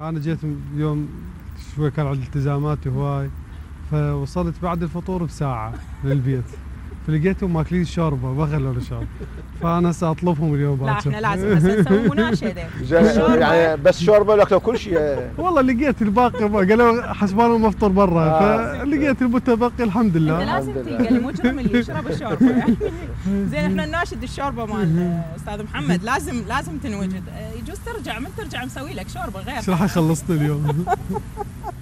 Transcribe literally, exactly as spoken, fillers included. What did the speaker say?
انا جيت اليوم شوي كان عندي التزامات هواي، فوصلت بعد الفطور بساعه للبيت، فلقيتهم ماكلين شوربه ما خلونا شوربه، فانا هسه اطلبهم اليوم لا باكر. احنا لازم هسه نسوي مناشده. يعني بس شوربه ولا كل شيء؟ والله لقيت الباقي قالوا حسبانه مفطر برا، آه. فلقيت المتبقي الحمد انت لله. لازم تلقى المجرم اللي يشرب الشوربه يعني. زين احنا نناشد الشوربه مال استاذ محمد لازم لازم تنوجد، يجوز ترجع من ترجع مسوي لك شوربه غير. ايش راح يخلصني اليوم؟